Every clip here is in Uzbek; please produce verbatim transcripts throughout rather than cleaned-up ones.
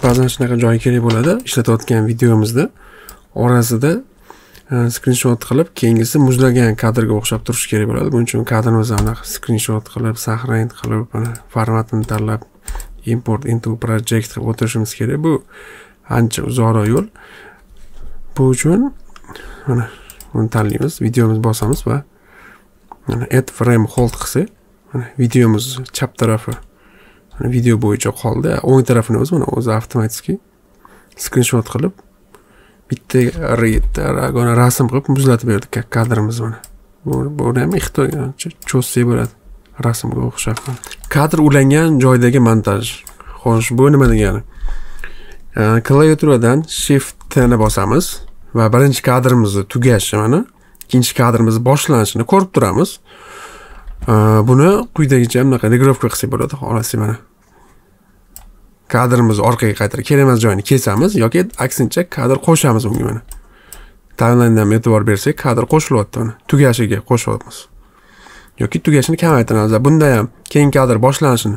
ba'zan shunaqa joy kerak bo'ladi. Ishlatayotgan videomizda orasida screenshot qilib, keyingisi muzlagan kadrga o'xshab turishi kerak bo'ladi. Buning uchun kadrimizni aniq screenshot qilib, saqlayn qilib, mana formatini tanlab, import into project qilib o'tirishimiz kerak. Bu ancha uzoqroq yo'l. Bu uchun mana buni tanlaymiz, videomizni bosamiz va mana add frame hold qilsak, mana videomiz chap tarafi mana video bo'yicha qoldi. O'ng tarafini o'zi mana o'zi avtomatik screenshot qilib bitta raytda rasm qilib muzlatib berdik kadrimizni mana. Bu bu ham ehtiyojga cho'zsak bo'ladi. Rasmga o'xshab. Kadr ulangan joydagi montaj. Xo'sh, bu nima degani? Klaviaturadan Shift ni bosamiz va birinchi kadrimizni tugashi mana, ikkinchi kadrimiz boshlanishini ko'rib turamiz. Buni quyidagicha bunaqa regrovka qilsak bo'ladi, xolos mana. Kadrimizni orqaga qaytarib, kerak emas joyini kesamiz yoki aksincha kadr qo'shamiz bunga mana. Timelinedan e'tibor bersak, kadr qo'shilyapti mana. Tugashiga qo'shyapmiz. Yoki tugashini kamaytiramiz. Bunda ham keyingi kadr boshlanishini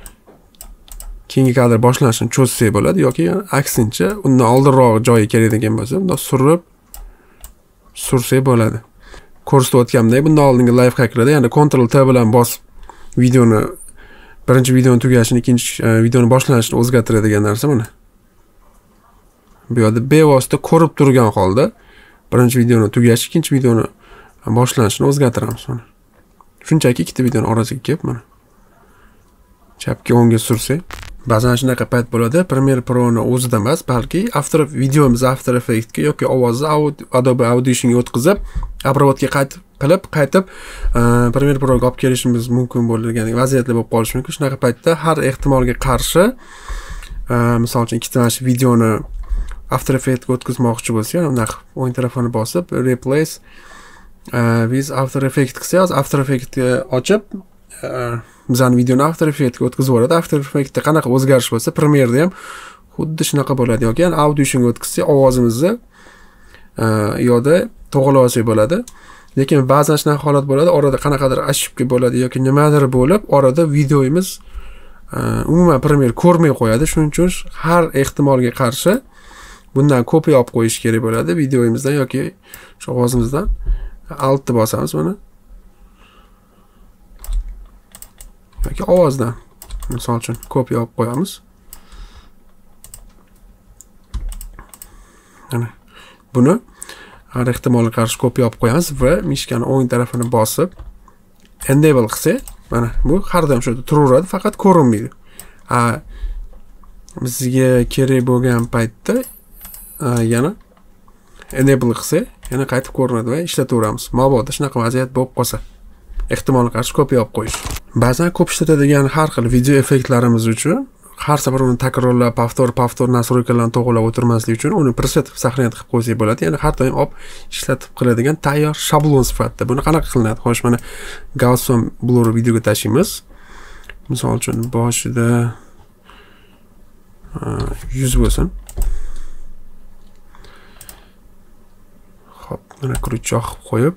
keyingi kadr boshlanishini cho'zsak bo'ladi yoki aksincha undan oldinroq joyi kerak degan bo'lsa, unda surib sursak bo'ladi. Ko'rsatayotgandek, bundan oldingi live hacklarda, ya'ni Ctrl T bilan bosib videoni birinchi videoning tugashini, ikkinchi videoning boshlanishini o'zgartiradigan narsa mana. Bu yerda bevosita ko'rib turgan holda birinchi videoning tugashi, ikkinchi videoning boshlanishini o'zgartiramiz mana. Shunchaki ikkita videoning orasiga kelib mana. Chapga o'ngga sursak, ba'zan shunaqa payt bo'ladi. Premiere Pro ni o'zida emas, balki After videomiz After Effects ga yoki ovozni Adobe Audition'ga o'tkazib, obrazga qaytib qilib, qaytib Premiere Pro ga olib kelishimiz mumkin bo'lgan vaziyatlar bo'lib qolishi mumkin. Shunaqa paytda har ehtimolga qarshi, misol uchun ikkita mana shu videoni After Effects ga o'tkazmoqchi bo'lsa, unda o'ng tarafini bosib, replace with After Effects qilsangiz, After Effects ochib, bizning videoni After Effects ga o'tkazib yuboradi. After Effects da qanaqa o'zgarish bo'lsa, Premiere da ham xuddi shunaqa bo'ladi. Yoki Audition'ga o'tkazsak, ovozimizni yo'da to'g'rilab olsak bo'ladi. Lekin ba'zan shunaqa holat bo'ladi, orada qanaqadir ошибка bo'ladi yoki nimadir bo'lib, orada videomiz umuman Premiere ko'rmay qo'yadi. Shuning uchun har ehtimolga qarshi bundan kopiya olib qo'yish kerak bo'ladi videomizdan yoki shu ovozimizdan. Altni bosamiz mana. Yoki ovozdan. Misol uchun kopiya olib qo'yamiz. Mana buni har ehtimolga qarshi kopiya olib qo'yamiz va mishkani o'ng tarafini bosib enable qilsak, mana bu har doim shu yerda turaveradi, faqat ko'rinmaydi. A bizga kerak bo'lgan paytda yana enable qilsak, yana qaytib ko'rinadi va ishlataveramiz. Mabodo shunaqa vaziyat bo'lib qolsa, ehtimolga qarshi kopiya olib qo'yish. Ba'zan ko'p ishlatadigan har xil video effektlarimiz uchun har safar uni takrorlab, pavtor, pavtor nastroykalarni to'g'rilab o'tirmaslik uchun uni preset saqlanib qilib qo'ysak bo'ladi. Ya'ni har doim olib ishlatib qiladigan tayyor shablon sifatida. Buni qanaqa qilinadi? Xo'sh, mana Gaussian blur videoga tashlaymiz. Misol uchun boshida yuz bo'lsin. Xo'p, mana kuruchoq qo'yib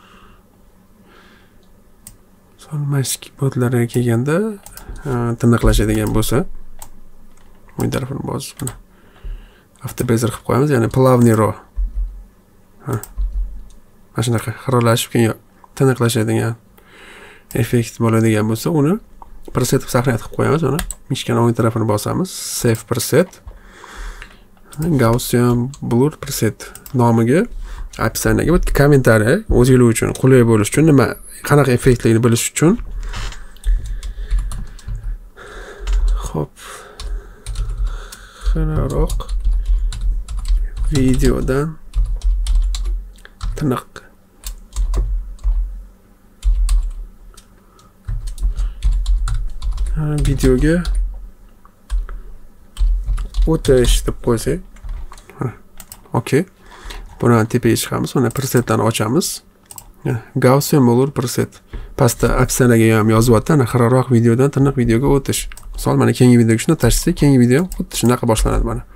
solmashki bodlarga kelganda tiniqlashadigan bo'lsa, o'ng tarafini bosib mana avtobezer qilib qo'yamiz, ya'ni plavniy row. Ha. Mana shunaqa xiralashib keyin tiniqlashadigan effekt bo'ladigan bo'lsa, uni preset saqlanib qilib qo'yamiz. Mana mishkani o'ng tarafini bosamiz, save preset. Gaussian blur preset nomiga opsiyaga bitta kommentariy o'zingiz uchun qulay bo'lish uchun, nima qanaqa effektlarni bilish uchun. Xo'p. Xiraroq videodan tiniq videoga o'tish deb qo'ysak. Okey. Buni tepaga chiqamiz, uni presetdan ochamiz. Gaussian blur preset. Pastda opsiyaga ham yozyapti, ana xiraroq videodan tiniq videoga o'tish. Misol mana keyingi videoga shuni tashlasak, keyingi video ham xuddi shunaqa boshlanadi mana.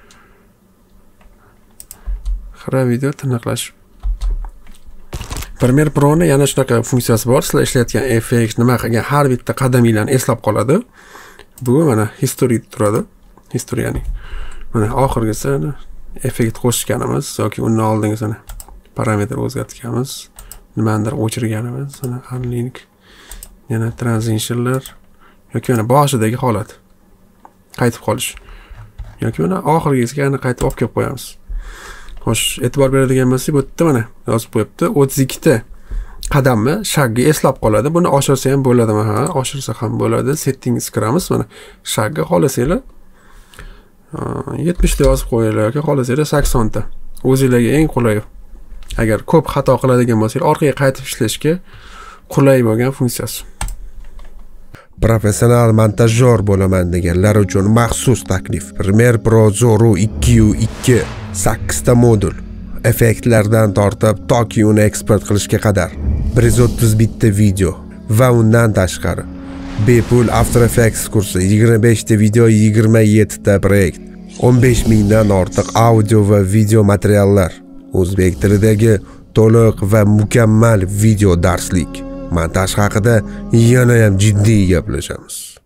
Xira video tiniqlash. Premiere Pro ni yana shunaqa funksiyasi bor. Sizlar ishlayotgan effekt, nima qilgan har bitta qadaminglarni eslab qoladi. Bu mana history turadi. History ya'ni Mana oxirgisi effekt qo'shganimiz yoki undan oldingisini parametr o'zgartirganmiz. Nimanidir o'chirganimiz. Mana unlink yana transitionlar yoki mana boshidagi holat qaytib qolish. Yoki mana oxirgisiga yana qaytib olib kelib qo'yamiz. Xo'sh, e'tibor beradigan bo'lsak, bu yerda mana yozib qo'yibdi. o'ttiz ikkita qadamni shagga eslab qoladi. Buni oshirsa ham bo'ladimi? Ha, oshirsa ham bo'ladi. Settings kiramiz. Mana shagga xohlasanglar yetmish ta yozib qo'yinglar yoki xohlasanglar sakson ta. O'zingizlarga eng qulay. Agar ko'p xato qiladigan bo'lsangiz, orqaga qaytib ishlashga qulay bo'lgan funksiyasi. Professional montajyor bo'laman deganlar uchun maxsus taklif. Premiere Pro Zoru ikki yu ikki sakkiz ta modul. Effektlardan tortib toki uni eksport qilishga qadar bir yuz o'ttiz bitta video va undan tashqari bepul After Effects kursi, yigirma besh ta video, yigirma yetti ta proyekt, o'n besh mingdan ortiq audio va video materiallar, o'zbek tilidagi to'liq va mukammal video darslik. Montaj haqida yana ham jiddiy gaplashamiz.